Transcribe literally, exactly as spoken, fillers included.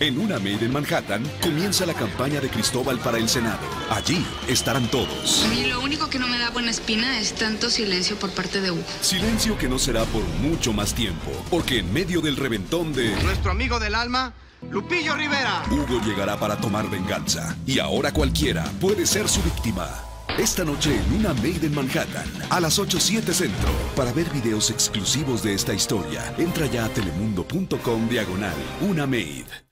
En Una Maid en Manhattan comienza la campaña de Cristóbal para el Senado. Allí estarán todos. A mí lo único que no me da buena espina es tanto silencio por parte de Hugo. Silencio que no será por mucho más tiempo, porque en medio del reventón de nuestro amigo del alma, Lupillo Rivera, Hugo llegará para tomar venganza. Y ahora cualquiera puede ser su víctima. Esta noche en Una Maid en Manhattan, a las ocho siete Centro. Para ver videos exclusivos de esta historia, entra ya a telemundo punto com diagonal Una Maid.